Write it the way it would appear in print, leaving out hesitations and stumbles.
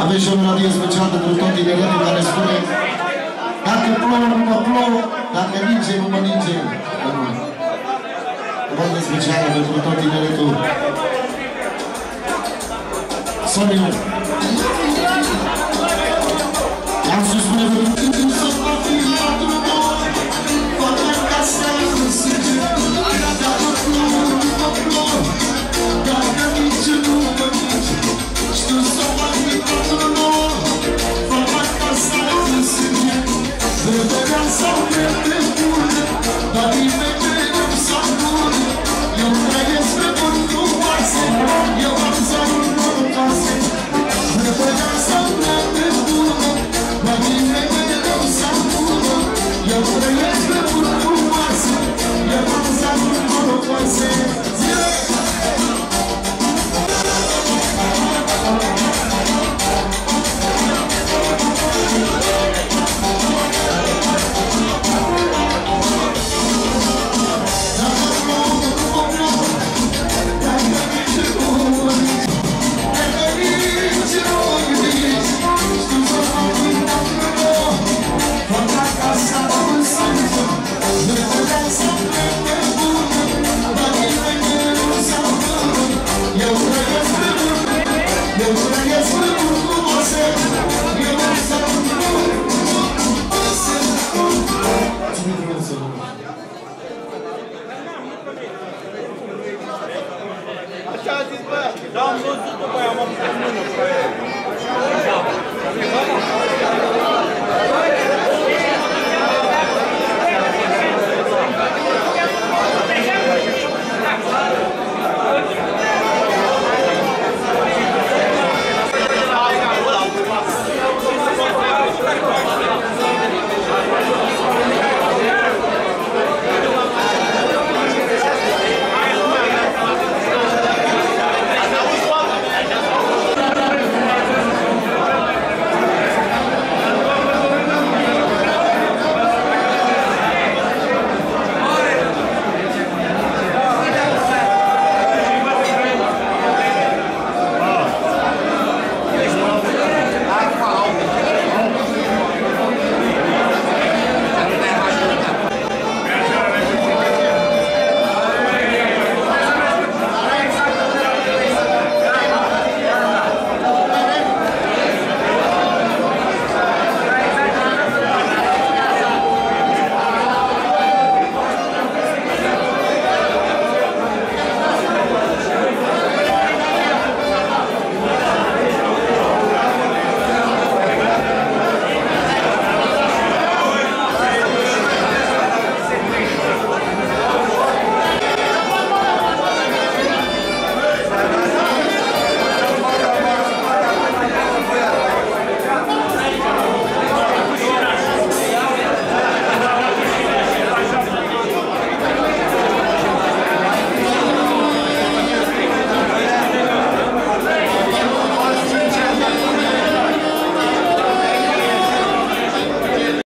Aveți și o melodie specială pentru tot tineretul care spune: dacă plouă, nu mă plouă, dacă ninge, nu mă ninge. O melodie specială pentru tot tineretul. Soniu. Am să spune pentru tine să mă fii la drumul, fără ca să înțelegi. Dacă plouă, nu mă plouă, dacă ninge, nu mă ninge. Știu să mă fii la drumul, fără ca să înțelegi. Vederea sau vede bună, dar nimeni nu s-a bună. Eu trăiesc pe bun frumoase, eu am zarul norocoase. Vederea sau vede bună, dar nimeni nu s-a bună. Eu trăiesc pe bun frumoase, eu am zarul norocoase. Da, am văzut după aia, am avut mână pe aia.